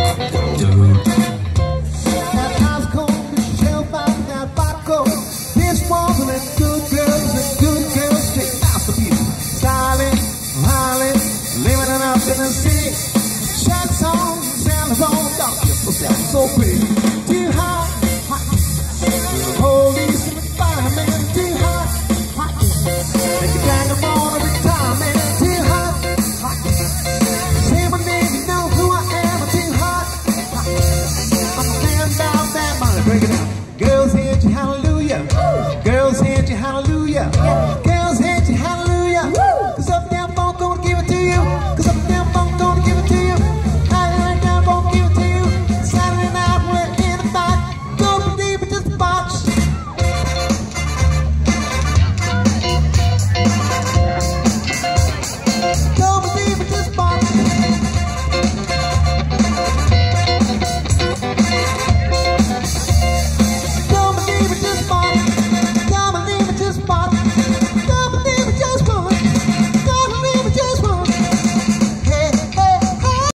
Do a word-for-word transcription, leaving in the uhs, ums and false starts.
Living in the city, sad songs and the phone, don't get yourself so pretty.